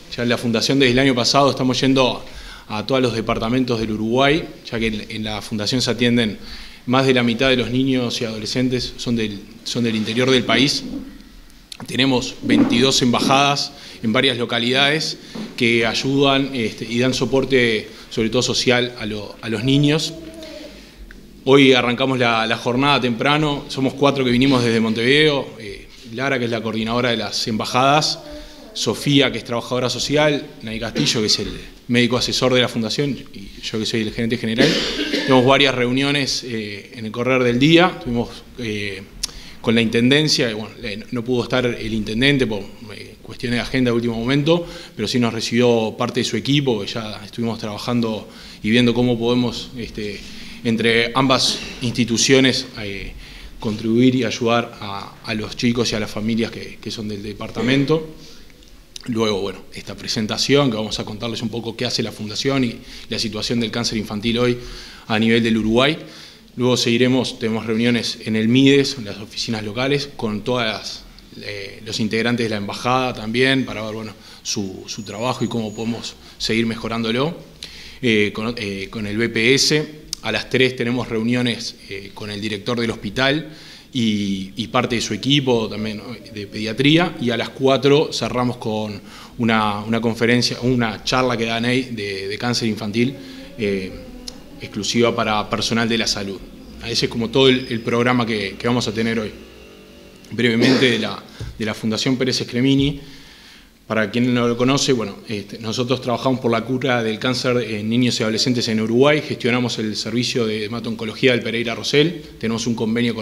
Ya en la Fundación desde el año pasado estamos yendo a todos los departamentos del Uruguay, ya que en la Fundación se atienden más de la mitad de los niños y adolescentes son del interior del país. Tenemos 22 embajadas en varias localidades que ayudan y dan soporte, sobre todo social, a los niños. Hoy arrancamos la jornada temprano, somos 4 que vinimos desde Montevideo, Lara, que es la coordinadora de las embajadas, Sofía, que es trabajadora social, Nay Castillo, que es el médico asesor de la Fundación, y yo que soy el gerente general. Tenemos varias reuniones en el correr del día, tuvimos con la Intendencia, bueno, no pudo estar el Intendente por cuestiones de agenda de último momento, pero sí nos recibió parte de su equipo, que ya estuvimos trabajando y viendo cómo podemos, entre ambas instituciones, contribuir y ayudar a los chicos y a las familias que son del departamento. Luego, bueno, esta presentación que vamos a contarles un poco qué hace la Fundación y la situación del cáncer infantil hoy a nivel del Uruguay. Luego tenemos reuniones en el MIDES, en las oficinas locales, con todos los integrantes de la embajada también, para ver, bueno, su trabajo y cómo podemos seguir mejorándolo. Con el BPS, a las 3 tenemos reuniones con el director del hospital y parte de su equipo también de pediatría, y a las 4 cerramos con una conferencia, una charla que da Ney de cáncer infantil, exclusiva para personal de la salud. Ese es como todo el programa que vamos a tener hoy. Brevemente de la Fundación Pérez Escremini, para quien no lo conoce, bueno, nosotros trabajamos por la cura del cáncer en niños y adolescentes en Uruguay, gestionamos el servicio de hemato-oncología del Pereira Rosell, tenemos un convenio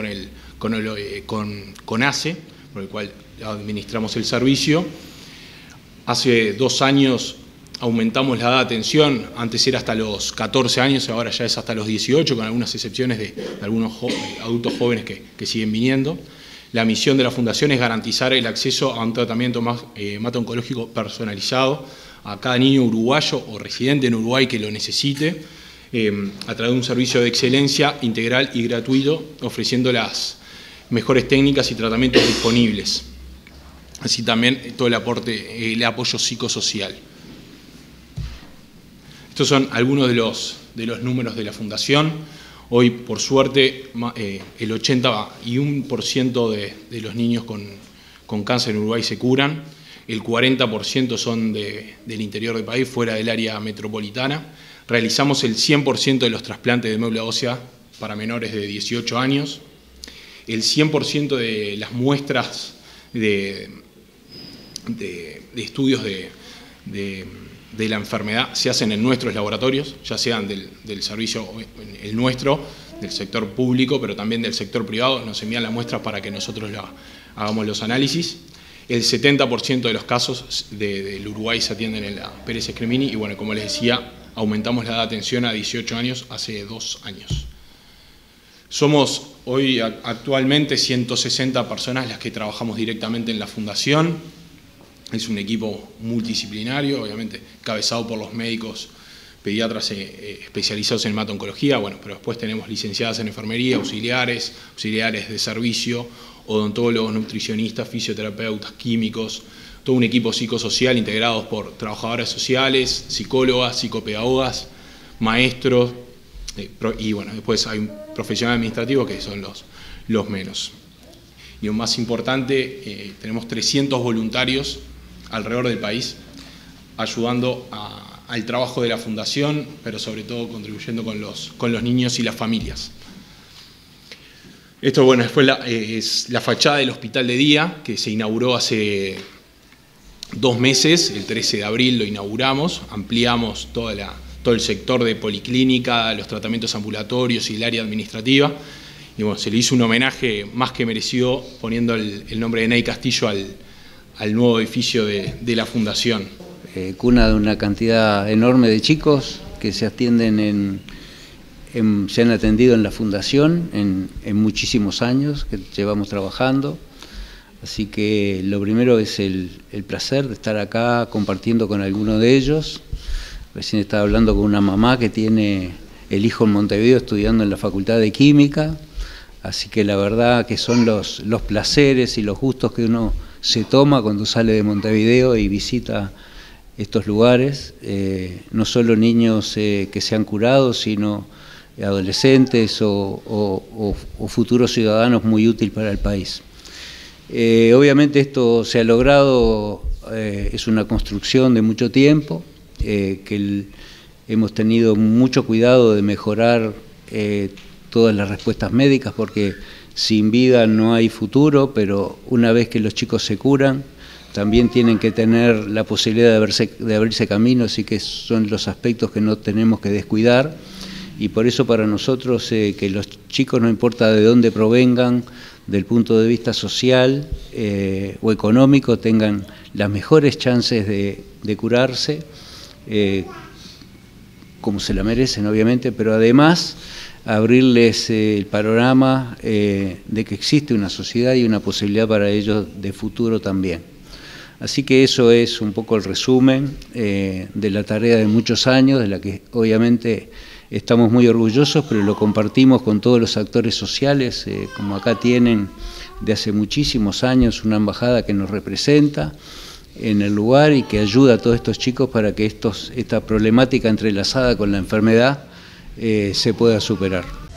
con ACE, por el cual administramos el servicio. Hace 2 años aumentamos la edad de atención, antes era hasta los 14 años, ahora ya es hasta los 18, con algunas excepciones de algunos adultos jóvenes que siguen viniendo. La misión de la Fundación es garantizar el acceso a un tratamiento hemato-oncológico personalizado a cada niño uruguayo o residente en Uruguay que lo necesite, a través de un servicio de excelencia integral y gratuito, ofreciendo las mejores técnicas y tratamientos disponibles. Así también todo el apoyo psicosocial. Estos son algunos de los números de la Fundación. Hoy, por suerte, el 81% de los niños con cáncer en Uruguay se curan, el 40% son del interior del país, fuera del área metropolitana. Realizamos el 100% de los trasplantes de médula ósea para menores de 18 años. El 100% de las muestras de estudios de la enfermedad se hacen en nuestros laboratorios, ya sean del servicio, el nuestro, del sector público, pero también del sector privado. Nos envían las muestras para que nosotros hagamos los análisis. El 70% de los casos del Uruguay se atienden en la Pérez Escremini y, bueno, como les decía, aumentamos la edad de atención a 18 años hace 2 años. Somos hoy actualmente 160 personas las que trabajamos directamente en la Fundación. Es un equipo multidisciplinario, obviamente cabezado por los médicos pediatras especializados en hemato-oncología, bueno, pero después tenemos licenciadas en enfermería, auxiliares de servicio, odontólogos, nutricionistas, fisioterapeutas, químicos, todo un equipo psicosocial integrados por trabajadoras sociales, psicólogas, psicopedagogas, maestros, y bueno, después hay un profesional administrativo que son los menos. Y lo más importante, tenemos 300 voluntarios alrededor del país, ayudando al trabajo de la Fundación, pero sobre todo contribuyendo con los niños y las familias. Esto, bueno, es la fachada del Hospital de Día, que se inauguró hace 2 meses, el 13 de abril lo inauguramos, ampliamos todo el sector de policlínica, los tratamientos ambulatorios y el área administrativa, y bueno, se le hizo un homenaje más que merecido poniendo el nombre de Nay Castillo al nuevo edificio de la Fundación. Cuna de una cantidad enorme de chicos que se atienden se han atendido en la Fundación en muchísimos años que llevamos trabajando. Así que lo primero es el placer de estar acá compartiendo con alguno de ellos. Recién estaba hablando con una mamá que tiene el hijo en Montevideo estudiando en la Facultad de Química. Así que la verdad que son los placeres y los gustos que uno se toma cuando sale de Montevideo y visita estos lugares, no solo niños que se han curado, sino adolescentes o futuros ciudadanos muy útiles para el país. Obviamente esto se ha logrado, es una construcción de mucho tiempo, hemos tenido mucho cuidado de mejorar todas las respuestas médicas, porque sin vida no hay futuro, pero una vez que los chicos se curan, también tienen que tener la posibilidad de abrirse camino, así que son los aspectos que no tenemos que descuidar, y por eso para nosotros que los chicos, no importa de dónde provengan, del punto de vista social o económico, tengan las mejores chances de curarse, como se la merecen obviamente, pero además abrirles el panorama de que existe una sociedad y una posibilidad para ellos de futuro también. Así que eso es un poco el resumen de la tarea de muchos años, de la que obviamente estamos muy orgullosos, pero lo compartimos con todos los actores sociales, como acá tienen de hace muchísimos años una embajada que nos representa en el lugar y que ayuda a todos estos chicos para que esta problemática entrelazada con la enfermedad se pueda superar.